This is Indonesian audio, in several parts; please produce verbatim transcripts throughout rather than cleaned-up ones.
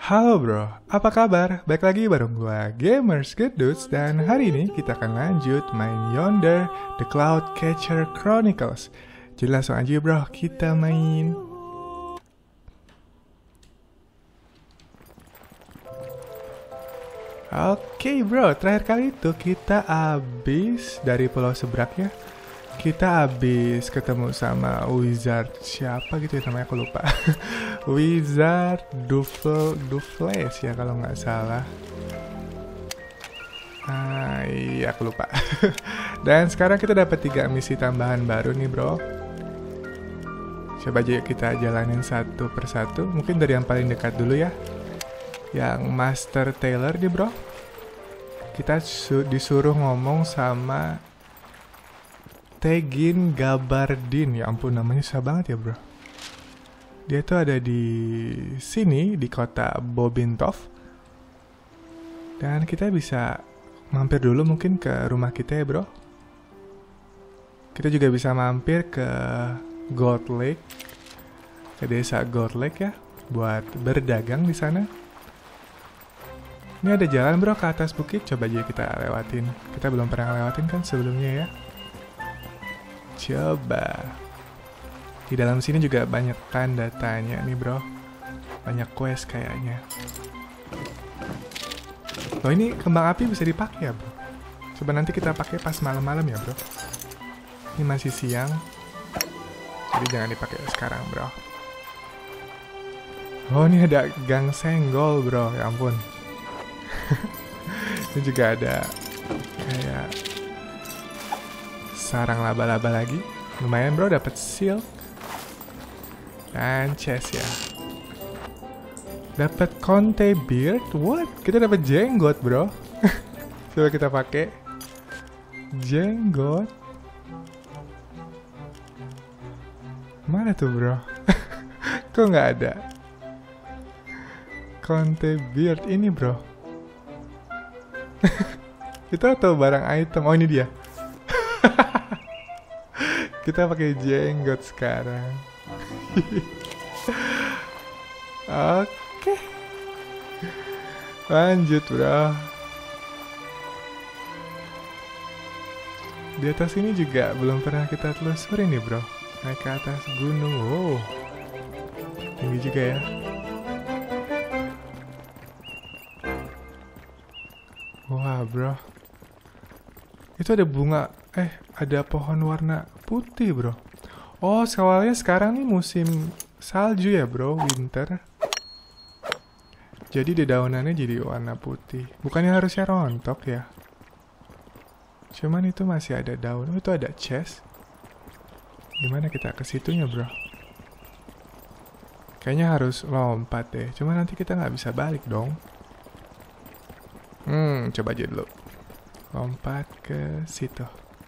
Halo bro, apa kabar? Baik lagi bareng gua Gamers Good Dudes, dan hari ini kita akan lanjut main Yonder The Cloud Catcher Chronicles. Jadi langsung aja bro, kita main. Oke bro, terakhir kali itu kita habis dari pulau seberang ya. Kita habis ketemu sama Wizard siapa gitu ya namanya, aku lupa. Wizard Dufle Dufles ya kalau nggak salah. Ah iya aku lupa. Dan sekarang kita dapat tiga misi tambahan baru nih bro. Coba aja kita jalanin satu persatu. Mungkin dari yang paling dekat dulu ya. Yang Master Tailor nih bro. Kita disuruh ngomong sama Tegin Gabardin. Ya ampun, namanya susah banget ya bro. Dia tuh ada di sini, di kota Bobintov. Dan kita bisa mampir dulu mungkin ke rumah kita ya bro. Kita juga bisa mampir ke Gold Lake, ke desa Gold Lake ya, buat berdagang di sana. Ini ada jalan bro ke atas bukit, coba aja kita lewatin. Kita belum pernah lewatin kan sebelumnya ya. Coba. Di dalam sini juga banyak tanda tanya nih bro. Banyak quest kayaknya. Loh ini kembang api bisa dipakai ya bro. Coba nanti kita pakai pas malam-malam ya bro. Ini masih siang, jadi jangan dipakai sekarang bro. Oh ini ada gang senggol bro, ya ampun. Ini juga ada kayak sarang laba-laba lagi. Lumayan bro, dapat seal dan chest ya. Dapat Conte beard. What? Kita dapat jenggot bro. Coba kita pakai jenggot. Mana tuh bro? Kok nggak ada? Conte beard ini bro. Itu atau barang item? Oh ini dia. Kita pakai jenggot sekarang. Oke. Lanjut bro. Di atas ini juga belum pernah kita telusuri nih bro. Naik ke atas gunung. Wow. Tinggi juga ya. Wah bro. Itu ada bunga. Eh ada pohon warna putih bro. Oh soalnya sekarang nih musim salju ya bro, winter. Jadi dedaunannya jadi warna putih. Bukannya harusnya rontok ya. Cuman itu masih ada daun. Oh, itu ada chest. Gimana kita ke situnya bro? Kayaknya harus lompat deh. Cuma nanti kita nggak bisa balik dong. Hmm, coba aja dulu. Lompat ke situ.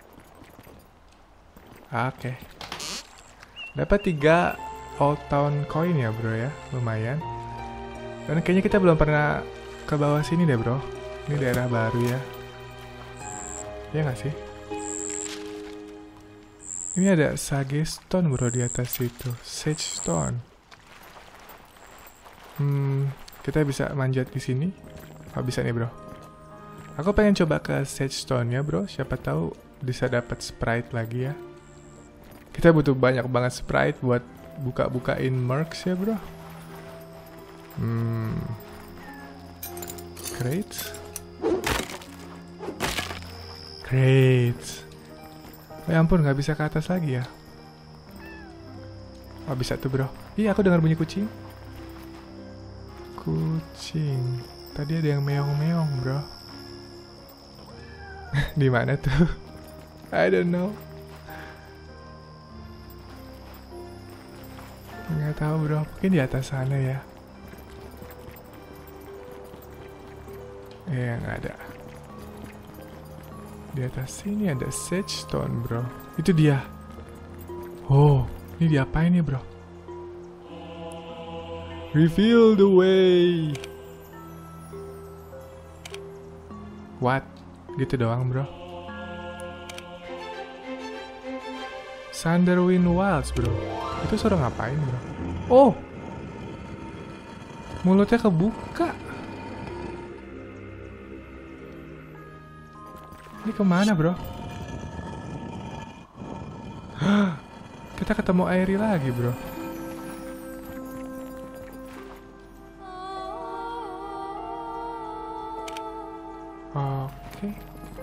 Oke. Dapat tiga Old Town Coin ya bro ya. Lumayan. Dan kayaknya kita belum pernah ke bawah sini deh bro. Ini daerah baru ya. Ya nggak sih? Ini ada Sage Stone bro di atas situ. Sage Stone. Hmm, kita bisa manjat di sini. Oh bisa nih bro. Aku pengen coba ke Sage Stone ya bro. Siapa tahu bisa dapat sprite lagi ya. Kita butuh banyak banget sprite buat buka-bukain mercs ya bro. Hmm. Crates. Crates. Oh ya ampun, nggak bisa ke atas lagi ya. Oh bisa tuh bro. Iya aku dengar bunyi kucing. Kucing. Tadi ada yang meong-meong bro. Di mana tuh? I don't know. Nggak tahu bro. Mungkin di atas sana ya. Eh nggak ada. Di atas sini ada Sage Stone bro. Itu dia. Oh, ini diapain nih bro? Reveal the way. What? Gitu doang bro. Thunderwind Wilds bro. Itu suruh ngapain bro? Oh, Mulutnya kebuka. Ini kemana, bro? Kita ketemu Airi lagi, bro. Oke.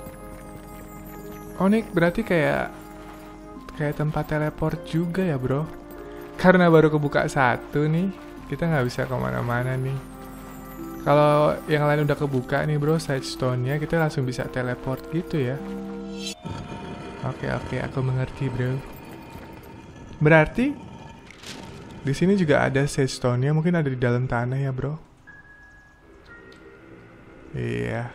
Oh, ini berarti kayak kayak tempat teleport juga ya, bro. Karena baru kebuka satu nih, kita nggak bisa kemana-mana nih. Kalau yang lain udah kebuka nih, bro, side stone-nya, kita langsung bisa teleport gitu ya. Oke, oke, aku mengerti, bro. Berarti di sini juga ada side stone-nya, mungkin ada di dalam tanah ya, bro. Iya.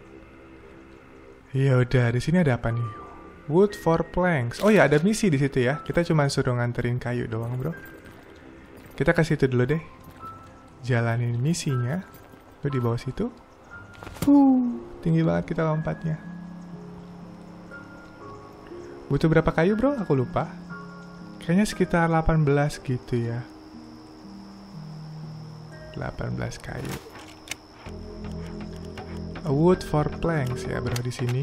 Iya udah, di sini ada apa nih? Wood for planks. Oh ya, ada misi di situ ya. Kita cuma suruh nganterin kayu doang, bro. Kita ke situ dulu deh. Jalanin misinya. Tuh di bawah situ. Uh, tinggi banget kita lompatnya. Butuh berapa kayu, bro? Aku lupa. Kayaknya sekitar delapan belas gitu ya. delapan belas kayu. A wood for planks ya, bro, di sini.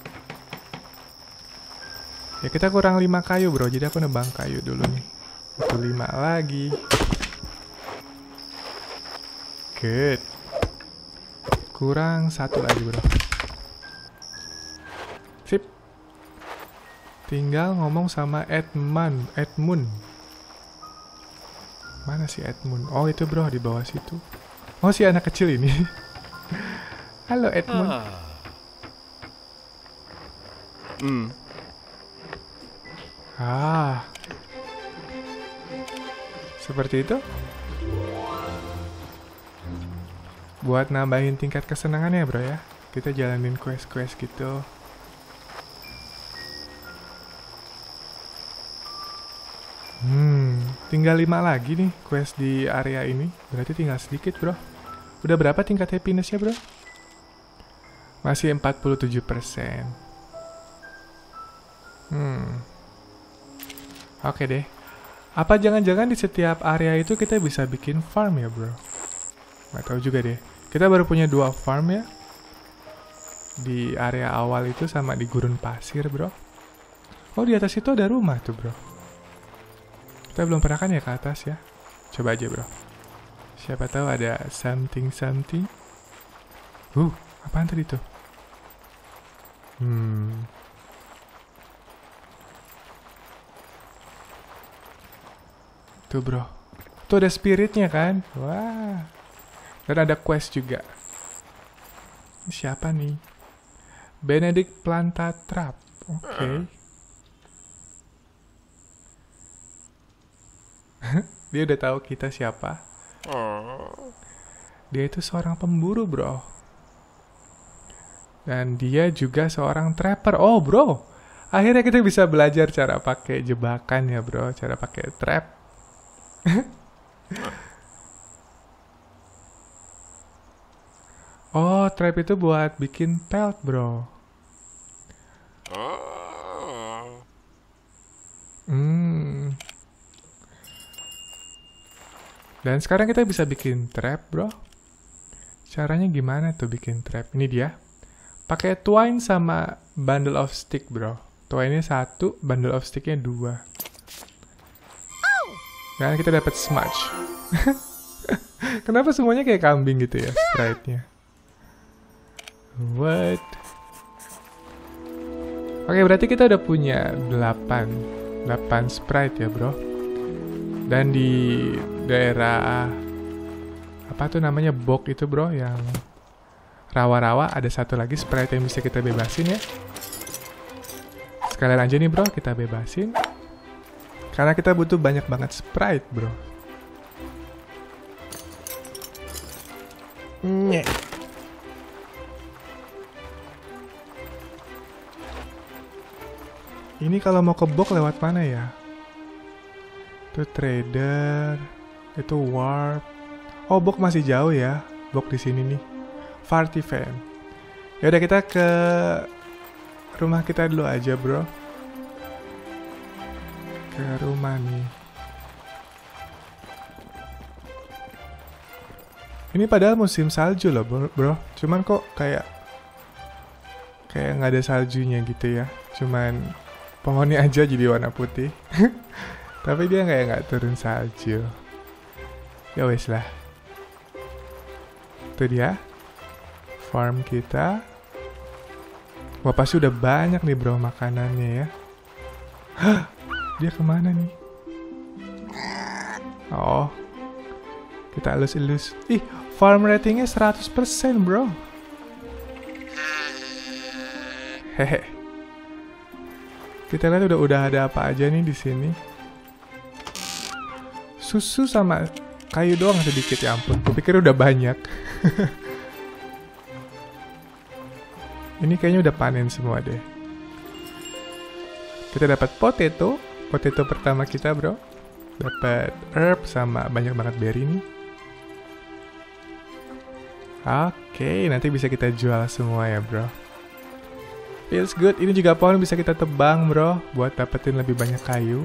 Ya kita kurang lima kayu, bro. Jadi aku nebang kayu dulu nih. Butuh lima lagi. Good. Kurang satu lagi, bro. Sip. Tinggal ngomong sama Edmund. Edmund. Mana sih Edmund? Oh itu, bro, di bawah situ. Oh si anak kecil ini. Halo Edmund. Hmm. Ah. Seperti itu. Buat nambahin tingkat kesenangannya, bro ya. Kita jalanin quest-quest gitu. Hmm, tinggal lima lagi nih quest di area ini. Berarti tinggal sedikit, bro. Udah berapa tingkat happiness-nya, bro? Masih empat puluh tujuh persen. Hmm. Oke deh. Apa jangan-jangan di setiap area itu kita bisa bikin farm ya, bro? Nggak tahu juga deh. Kita baru punya dua farm ya. Di area awal itu sama di gurun pasir, bro. Oh, di atas itu ada rumah tuh, bro. Kita belum pernah kan ya ke atas ya. Coba aja, bro. Siapa tahu ada something-something. Uh, apaan tadi tuh? Hmm. Tuh, bro. Tuh ada spiritnya kan? Wah. Dan ada quest juga. Ini siapa nih? Benedict Plantatrap. Oke. Okay. Dia udah tahu kita siapa. Dia itu seorang pemburu, bro. Dan dia juga seorang trapper. Oh, bro. Akhirnya kita bisa belajar cara pakai jebakan ya, bro. Cara pakai trap. Oh, trap itu buat bikin pelt, bro. Hmm. Dan sekarang kita bisa bikin trap, bro. Caranya gimana tuh bikin trap? Ini dia. Pakai twine sama bundle of stick, bro. Twine-nya satu, bundle of stick-nya dua. Dan kita dapat smudge. Kenapa semuanya kayak kambing gitu ya, sprite-nya? What? Oke, berarti kita udah punya delapan. delapan sprite ya, bro. Dan di daerah apa tuh namanya, bog itu, bro, yang rawa-rawa, ada satu lagi sprite yang bisa kita bebasin ya. Sekalian aja nih, bro, kita bebasin. Karena kita butuh banyak banget sprite, bro. Nye. Ini kalau mau ke bog lewat mana ya? Itu trader, itu warp. Oh, bog masih jauh ya. Bog di sini nih. Fartivan. Ya udah, kita ke rumah kita dulu aja, bro. Ke rumah nih. Ini padahal musim salju loh bro, bro. Cuman kok kayak kayak nggak ada saljunya gitu ya. Cuman pohonnya aja jadi warna putih. Tapi dia kayak nggak turun salju. Ya wes lah. Itu dia farm kita. Wah pasti udah banyak nih bro makanannya ya. Hah, dia kemana nih? Oh, kita elus-elus. Ih, farm ratingnya seratus persen bro. Hehe. Kita lihat udah udah ada apa aja nih di sini. Susu sama kayu doang sedikit, ya ampun. Kupikir udah banyak. Ini kayaknya udah panen semua deh. Kita dapat potato, potato pertama kita bro. Dapat herb sama banyak banget berry nih. Oke, nanti bisa kita jual semua ya bro. Feels good. Ini juga pohon bisa kita tebang bro, buat dapetin lebih banyak kayu.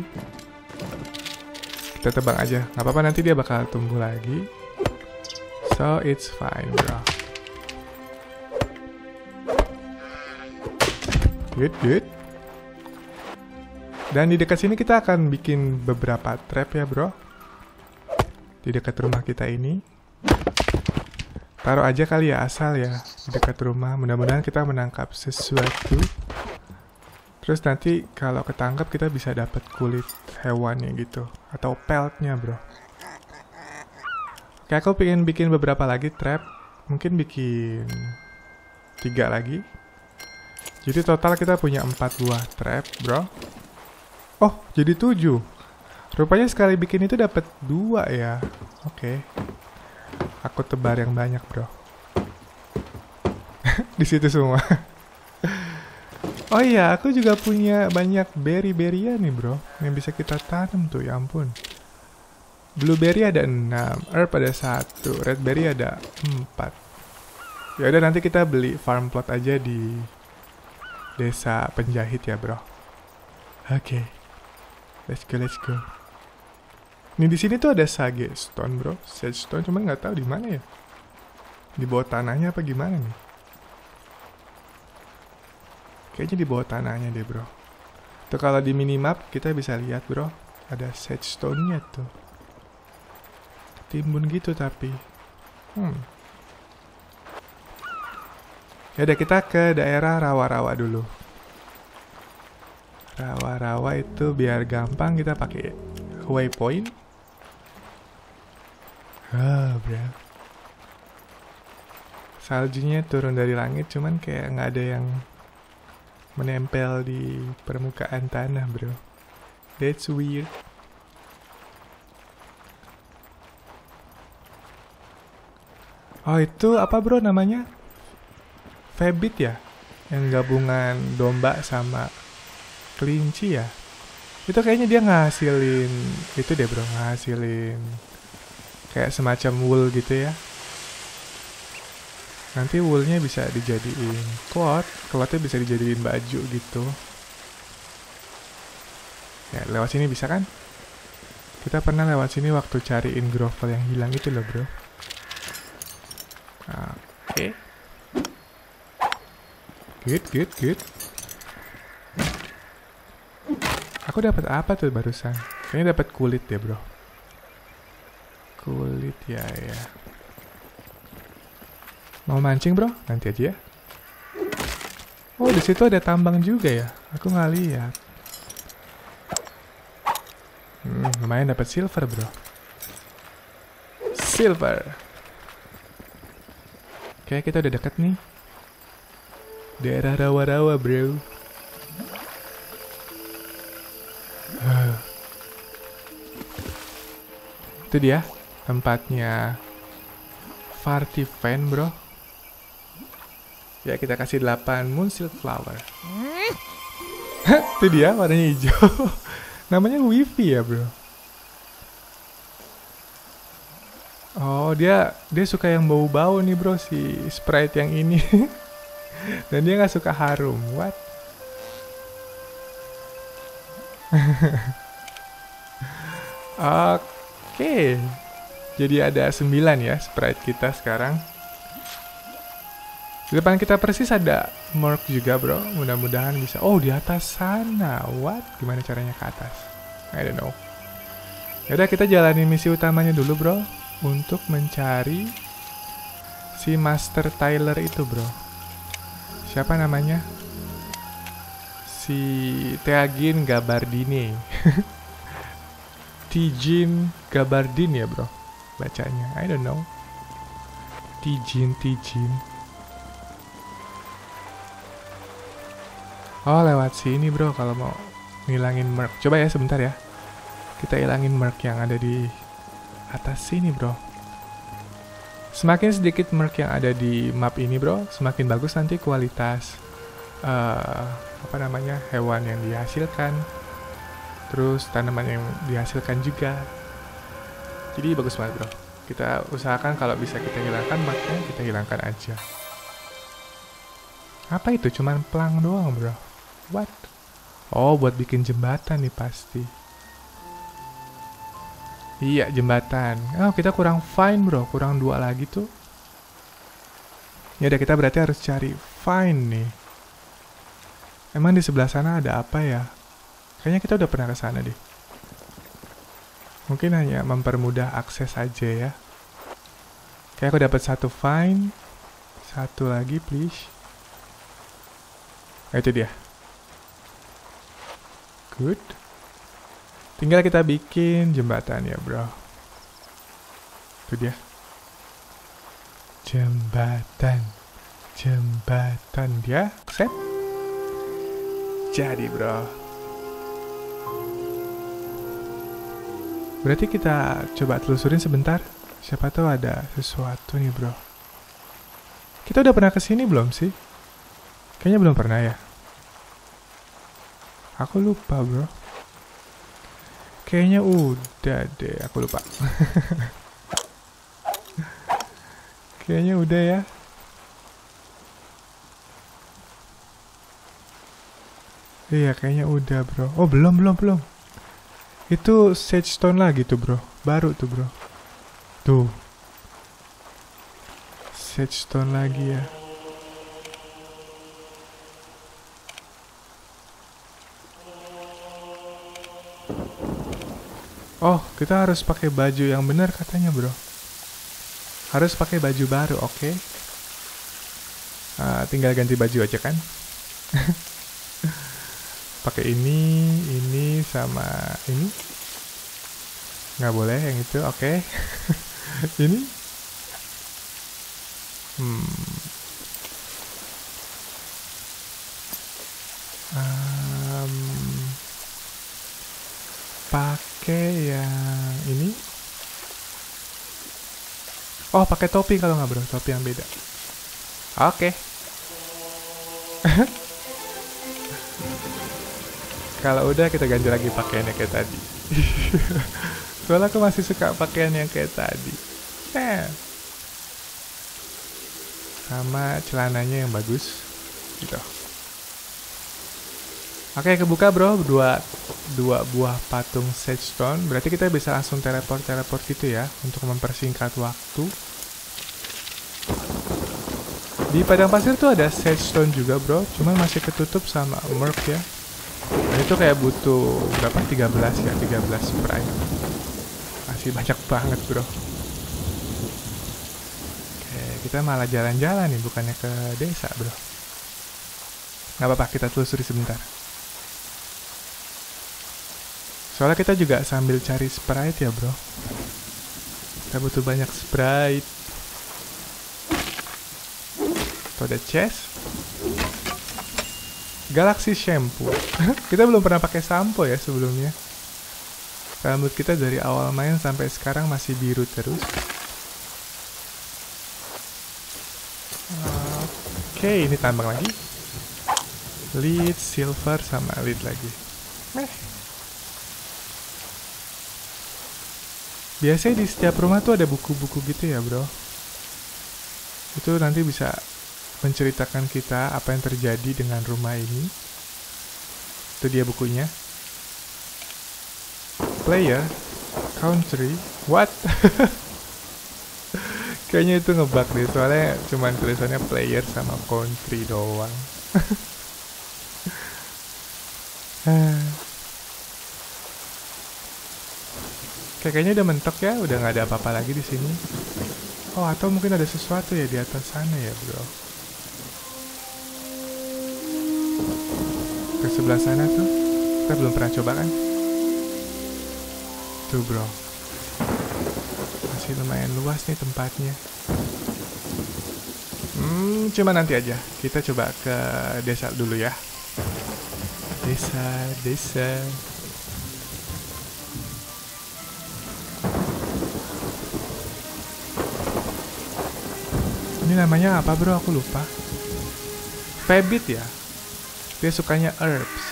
Kita tebang aja, nggak apa-apa, nanti dia bakal tumbuh lagi. So it's fine bro. Good, good. Dan di dekat sini kita akan bikin beberapa trap ya bro. Di dekat rumah kita ini. Taruh aja kali ya, asal ya. Di dekat rumah, mudah-mudahan kita menangkap sesuatu. Terus nanti kalau ketangkap kita bisa dapat kulit hewannya gitu. Atau peltnya bro. Oke, aku pengen bikin beberapa lagi trap. Mungkin bikin tiga lagi. Jadi total kita punya empat buah trap bro. Oh, jadi tujuh. Rupanya sekali bikin itu dapat dua ya. Oke. Aku tebar yang banyak, bro. Di situ semua. Oh iya, aku juga punya banyak berry-berryan nih, bro. Yang bisa kita tanam tuh, ya ampun. Blueberry ada enam, herb ada satu, redberry ada empat. Ya udah, nanti kita beli farm plot aja di desa penjahit ya, bro. Oke. Okay. Let's go, let's go. Nih di sini tuh ada sage stone bro, sage stone, cuman nggak tahu di mana ya. Di bawah tanahnya apa gimana nih? Kayaknya di bawah tanahnya deh bro. Tuh kalau di minimap kita bisa lihat bro, ada sage stone-nya tuh. Timbun gitu tapi. Hmm. Yaudah kita ke daerah rawa-rawa dulu. Rawa-rawa itu biar gampang kita pakai waypoint. Ah, bro. Saljunya turun dari langit, cuman kayak nggak ada yang menempel di permukaan tanah, bro. That's weird. Oh, itu apa, bro, namanya? Fabit ya? Yang gabungan domba sama kelinci ya? Itu kayaknya dia ngasilin itu deh bro, ngasilin kayak semacam wool gitu ya. Nanti woolnya bisa dijadiin cloth, clothnya bisa dijadiin baju gitu. Ya lewat sini bisa kan? Kita pernah lewat sini waktu cariin grovel yang hilang itu loh bro. Oke. Okay. Good, good, good. Aku dapat apa tuh barusan? Kayaknya dapat kulit ya, bro. Kulit ya, ya. Mau mancing, bro? Nanti aja ya. Oh, di situ ada tambang juga ya. Aku nggak lihat. Hmm, lumayan dapat silver, bro. Silver. Kayak kita udah deket nih. Daerah rawa-rawa, bro. Uh. Itu dia tempatnya Fartiven, bro. Ya, kita kasih delapan Moonsilk Flower. Itu dia warnanya hijau. Namanya Wifi ya, bro. Oh, dia dia suka yang bau-bau nih, bro, si Sprite yang ini. Dan dia nggak suka harum. What? Oke. Jadi ada sembilan ya sprite kita sekarang. Di depan kita persis ada Merc juga bro. Mudah-mudahan bisa. Oh di atas sana. What? Gimana caranya ke atas? I don't know. Yaudah kita jalanin misi utamanya dulu bro. Untuk mencari si Master Tyler itu bro. Siapa namanya? Si Teagin Gabardini. Tijin Gabardin ya bro bacanya. I don't know. Tijin Tijin. Oh lewat sini bro kalau mau ngilangin Merc. Coba ya sebentar ya. Kita hilangin Merc yang ada di atas sini bro. Semakin sedikit Merc yang ada di map ini bro, semakin bagus nanti kualitas uh, apa namanya hewan yang dihasilkan. Terus tanaman yang dihasilkan juga. Jadi bagus banget bro. Kita usahakan kalau bisa kita hilangkan Merc-nya, kita hilangkan aja. Apa itu? Cuman pelang doang bro. What? Oh buat bikin jembatan nih pasti. Iya jembatan. Oh kita kurang fine bro. Kurang dua lagi tuh. Ya udah kita berarti harus cari fine nih. Emang di sebelah sana ada apa ya? Kayaknya kita udah pernah ke sana deh. Mungkin hanya mempermudah akses aja ya. Kayak aku dapat satu fine. Satu lagi please. Nah, itu dia. Good. Tinggal kita bikin jembatan ya bro. Itu dia. Jembatan. Jembatan dia. Set. Jadi bro. Berarti kita coba telusurin sebentar. Siapa tahu ada sesuatu nih bro. Kita udah pernah kesini belum sih? Kayaknya belum pernah ya. Aku lupa bro. Kayaknya udah deh. Aku lupa. Kayaknya udah ya. Iya kayaknya udah bro. Oh belum belum belum. Itu Sage Stone lagi tuh bro. Baru tuh bro. Tuh. Sage Stone lagi ya. Oh, kita harus pakai baju yang benar katanya, bro. Harus pakai baju baru, oke? Okay? Uh, tinggal ganti baju aja kan? Pakai ini, ini sama ini. Nggak boleh yang itu, oke? Okay. Ini. Hmm. Um, pakai yang ini. Oh, pakai topi kalau nggak bro, topi yang beda. Oke. Okay. Kalau udah kita ganti lagi pakaiannya kayak tadi. Soalnya aku masih suka pakaian yang kayak tadi. Nah. Sama celananya yang bagus. Gitu. Oke, kebuka bro, dua, dua buah patung Sage Stone. Berarti kita bisa langsung teleport-teleport gitu ya, untuk mempersingkat waktu. Di padang pasir tuh ada Sage Stone juga bro, cuman masih ketutup sama Merc ya. Dan itu kayak butuh berapa? tiga belas ya, tiga belas sprite. Masih banyak banget bro. Oke, kita malah jalan-jalan nih, bukannya ke desa bro. Gak apa-apa, kita telusuri sebentar. Soalnya kita juga sambil cari sprite ya bro. Kita butuh banyak sprite. Tuh ada chest. Galaxy shampoo. Kita belum pernah pakai sampo ya sebelumnya. Rambut kita dari awal main sampai sekarang masih biru terus. Oke, ini tambang lagi. Lead, silver, sama lead lagi. Meh. Biasanya di setiap rumah tuh ada buku-buku gitu ya bro. Itu nanti bisa menceritakan kita apa yang terjadi dengan rumah ini. Itu dia bukunya. Player, country, what? Kayaknya itu ngebug deh, soalnya cuman tulisannya player sama country doang. Kayaknya udah mentok ya, udah nggak ada apa-apa lagi di sini. Oh, atau mungkin ada sesuatu ya di atas sana ya, bro. Ke sebelah sana tuh, kita belum pernah coba kan? Tuh, bro. Masih lumayan luas nih tempatnya. Hmm, cuma nanti aja. Kita coba ke desa dulu ya. Desa, desa. Ini namanya apa, bro? Aku lupa. Fabit ya? Dia sukanya herbs.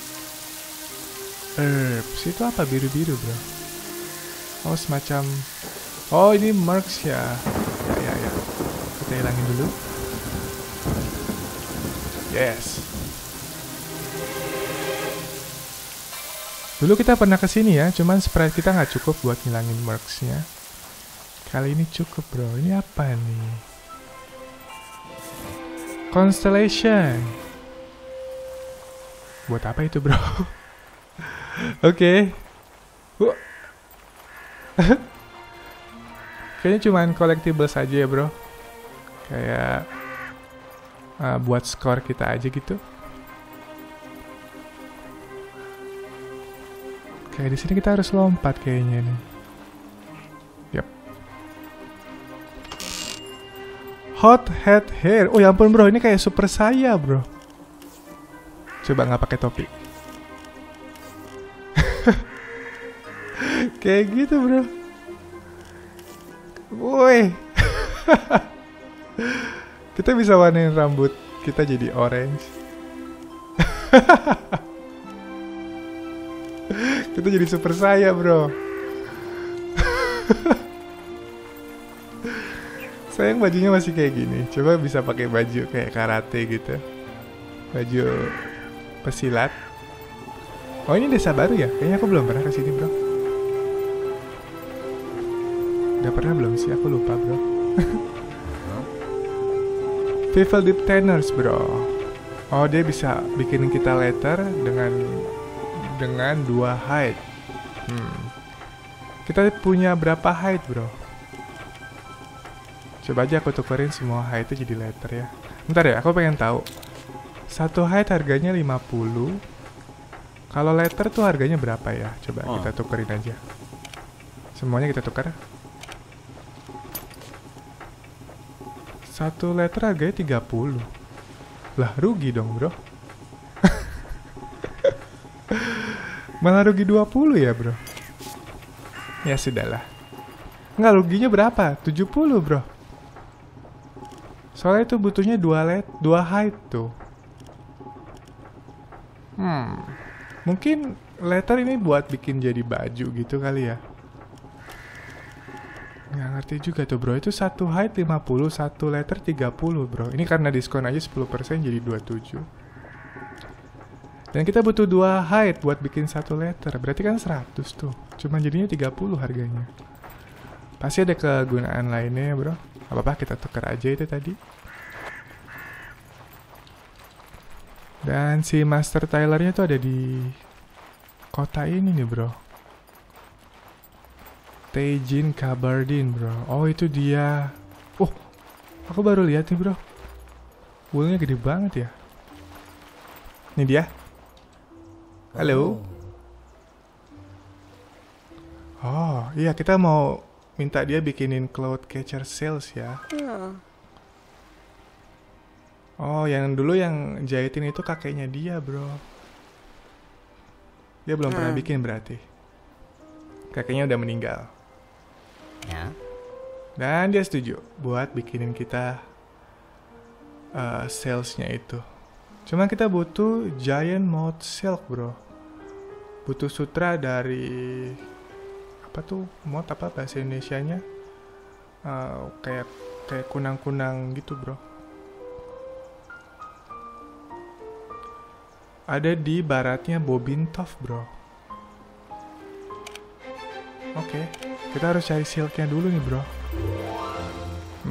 Herbs itu apa biru-biru, bro? Oh, semacam... Oh, ini marks ya. Ya, ya, ya. Kita hilangin dulu. Yes. Dulu kita pernah kesini ya, cuman sprite kita nggak cukup buat ngilangin marksnya. Kali ini cukup, bro. Ini apa nih? Constellation. Buat apa itu, bro? Oke. Okay. Kayaknya cuman collectible saja ya, bro. Kayak uh, buat skor kita aja gitu. Kayak di sini kita harus lompat kayaknya nih. Yap. Hot head hair. Oh ya ampun, bro, ini kayak super saya, bro. Coba nggak pakai topi. Kayak gitu, bro. Woi. Kita bisa warnain rambut kita jadi orange. Kita jadi super saya, bro. Sayang bajunya masih kayak gini. Coba bisa pakai baju kayak karate gitu. Baju pesilat. Oh, ini desa baru ya? Kayaknya aku belum pernah kesini, bro. Udah pernah belum sih? Aku lupa, bro. People Deep Tanners, bro. Oh, dia bisa bikin kita letter dengan dengan dua height. Hmm. Kita punya berapa height, bro? Coba aja aku tukerin semua height itu jadi letter ya. Bentar ya, aku pengen tahu. Satu height harganya lima puluh. Kalau letter tuh harganya berapa ya? Coba oh. kita tukerin aja. Semuanya kita tukar. Satu letter harganya tiga puluh. Lah, rugi dong, bro. Malah rugi dua puluh ya, bro. Ya sudahlah. Nggak, ruginya berapa? tujuh puluh, bro. Soalnya itu butuhnya dua let, dua height tuh. Hmm. Mungkin letter ini buat bikin jadi baju gitu kali ya. Nggak ngerti juga tuh, bro. Itu satu height lima puluh, satu letter tiga puluh, bro. Ini karena diskon aja sepuluh persen jadi dua puluh tujuh. Dan kita butuh dua height buat bikin satu letter. Berarti kan seratus tuh. Cuma jadinya tiga puluh harganya. Pasti ada kegunaan lainnya ya, bro. Apa-apa, kita tukar aja itu tadi. Dan si Master Tylernya tuh ada di kota ini nih, bro. Teijin Kabardin, bro. Oh, itu dia. Oh, aku baru lihat nih, bro. Woolnya gede banget ya. Ini dia. Halo. Oh, iya, kita mau minta dia bikinin Cloud Catcher Sales ya. Oh, yang dulu yang jahitin itu kakeknya dia, bro. Dia belum hmm. pernah bikin berarti. Kakeknya udah meninggal. Ya. Dan dia setuju buat bikinin kita uh, salesnya itu. Cuma kita butuh Giant Mouth Silk, bro. Butuh sutra dari apa tuh? Mouth apa bahasa Indonesianya? Uh, kayak kayak kunang-kunang gitu, bro. Ada di baratnya Bobintov, bro. Oke, okay. Kita harus cari silknya dulu nih, bro.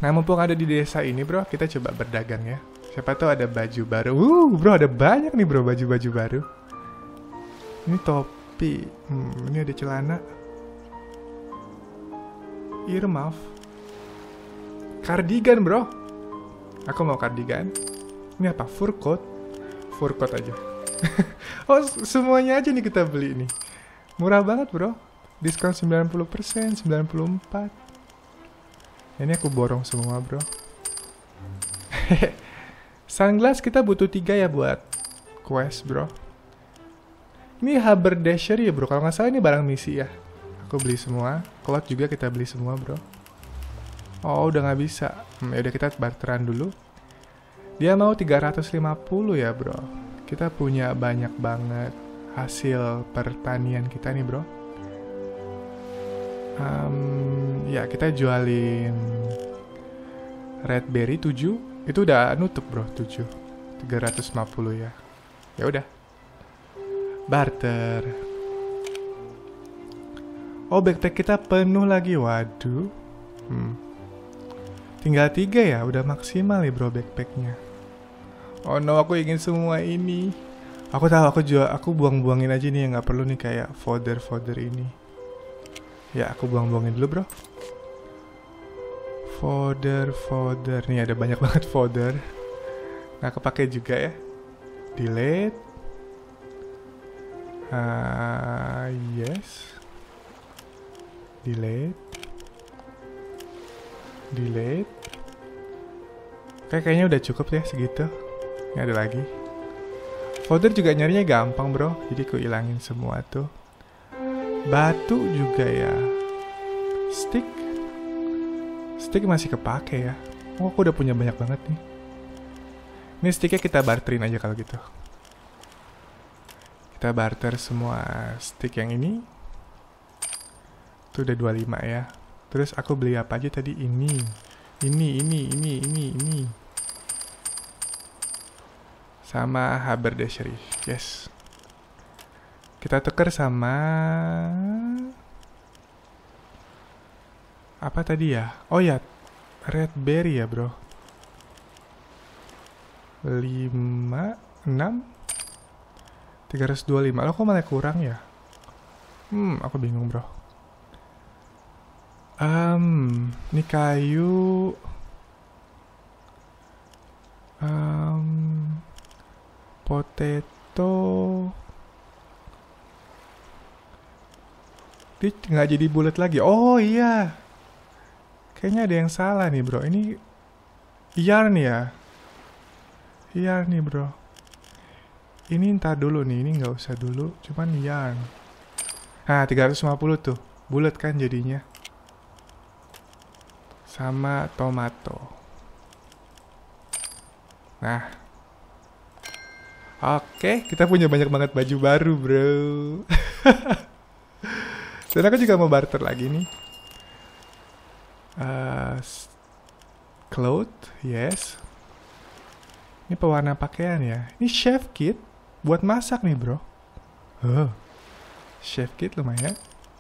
Nah, mumpung ada di desa ini bro, kita coba berdagang ya. Siapa tahu ada baju baru. Uh bro, ada banyak nih bro baju-baju baru. Ini topi. Hmm, ini ada celana. Earmuff. Kardigan bro. Aku mau kardigan. Ini apa? Fur coat. Fur coat aja. Oh, semuanya aja nih kita beli nih. Murah banget bro. Diskon sembilan puluh persen, sembilan puluh empat persen. Ini aku borong semua bro. Sunglass kita butuh tiga ya buat quest bro. Ini haberdashery ya bro. Kalau nggak salah ini barang misi ya. Aku beli semua. Cloth juga kita beli semua bro. Oh udah nggak bisa. Hmm, yaudah kita barteran dulu. Dia mau tiga ratus lima puluh ya bro. Kita punya banyak banget hasil pertanian kita nih bro. Um, ya kita jualin red berry tujuh. Itu udah nutup bro, tujuh. tiga ratus lima puluh ya. Ya udah. Barter. Oh, backpack kita penuh lagi. Waduh. Hmm. Tinggal tiga ya, udah maksimal ya bro backpacknya. Oh no, aku ingin semua ini. Aku tahu, aku jual, aku buang-buangin aja nih yang nggak perlu nih kayak folder-folder ini. Ya, aku buang-buangin dulu, bro. Folder, folder. Nih, ada banyak banget folder. Nggak kepake juga ya. Delete. Uh, yes. Delete. Delete. Oke, kayaknya udah cukup ya segitu. Ini ada lagi. Folder juga nyarinya gampang, bro. Jadi aku ilangin semua tuh. Batu juga ya. Stick. Stick masih kepake ya. Oh, aku udah punya banyak banget nih. Ini sticknya kita barterin aja kalau gitu. Kita barter semua stick yang ini. Itu udah dua puluh lima ya. Terus aku beli apa aja tadi? Ini. Ini, ini, ini, ini, ini. Sama haberdashery. Yes. Kita tuker sama apa tadi ya? Oh ya, red berry ya bro. lima, enam, tiga ratus dua puluh lima. Loh kok malah kurang ya? Hmm, aku bingung bro. Um, ini kayu. Um, potato. Dia nggak jadi bulat lagi. Oh iya. Kayaknya ada yang salah nih bro. Ini yarn ya. Yarn nih bro. Ini ntar dulu nih. Ini nggak usah dulu. Cuman yarn. Nah tiga ratus lima puluh tuh. Bulat kan jadinya. Sama tomato. Nah. Oke. Kita punya banyak banget baju baru bro. Dan aku juga mau barter lagi nih. Uh, cloth, yes. Ini pewarna pakaian ya. Ini chef kit buat masak nih bro. Oh, chef kit lumayan.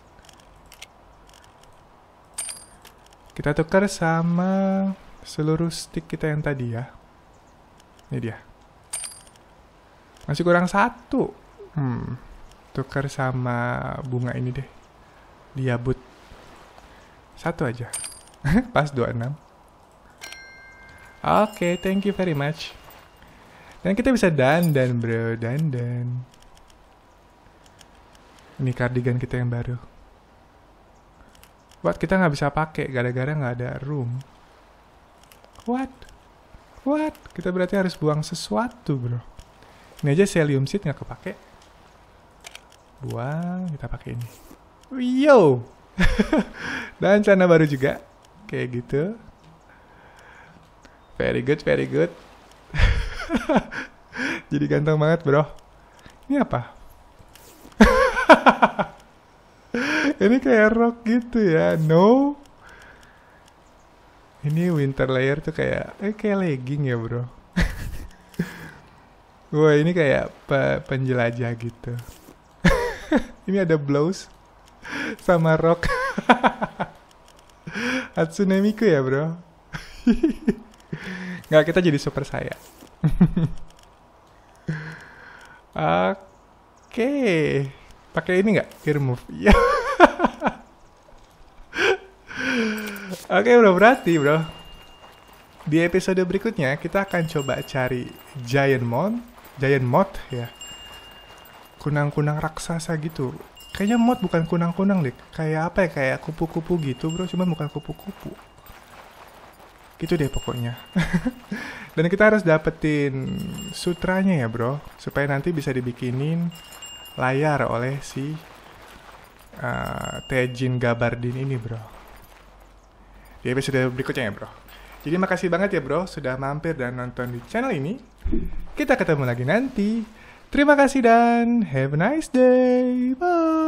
Kita tukar sama seluruh stick kita yang tadi ya. Ini dia. Masih kurang satu. Hmm, tukar sama bunga ini deh. Diabut. Satu aja. Pas dua puluh enam. Oke, okay, thank you very much. Dan kita bisa dandan bro. Dandan. Ini cardigan kita yang baru. What? Kita nggak bisa pakai gara-gara nggak ada room. What? What? Kita berarti harus buang sesuatu bro. Ini aja Celium Seed nggak kepake. Buang. Kita pakai ini. Yo. Dan celana baru juga. Kayak gitu. Very good, very good. Jadi ganteng banget bro. Ini apa? Ini kayak rok gitu ya. No. Ini winter layer tuh kayak eh kayak legging ya bro. Wah ini kayak pe penjelajah gitu. Ini ada blouse sama rok. Hatsune Miku ya bro. Nggak, kita jadi super saya. Oke, pakai ini nggak? Gear move. Ya. Oke bro, berarti bro, di episode berikutnya kita akan coba cari giant moth, giant moth ya, kunang-kunang raksasa gitu. Kayaknya moth bukan kunang-kunang deh, kayak apa ya, kayak kupu-kupu gitu bro, cuman bukan kupu-kupu. Gitu deh pokoknya. Dan kita harus dapetin sutranya ya bro, supaya nanti bisa dibikinin layar oleh si uh, Tejin Gabardin ini bro. Di episode berikutnya ya bro. Jadi makasih banget ya bro sudah mampir dan nonton di channel ini. Kita ketemu lagi nanti. Terima kasih dan have a nice day. Bye.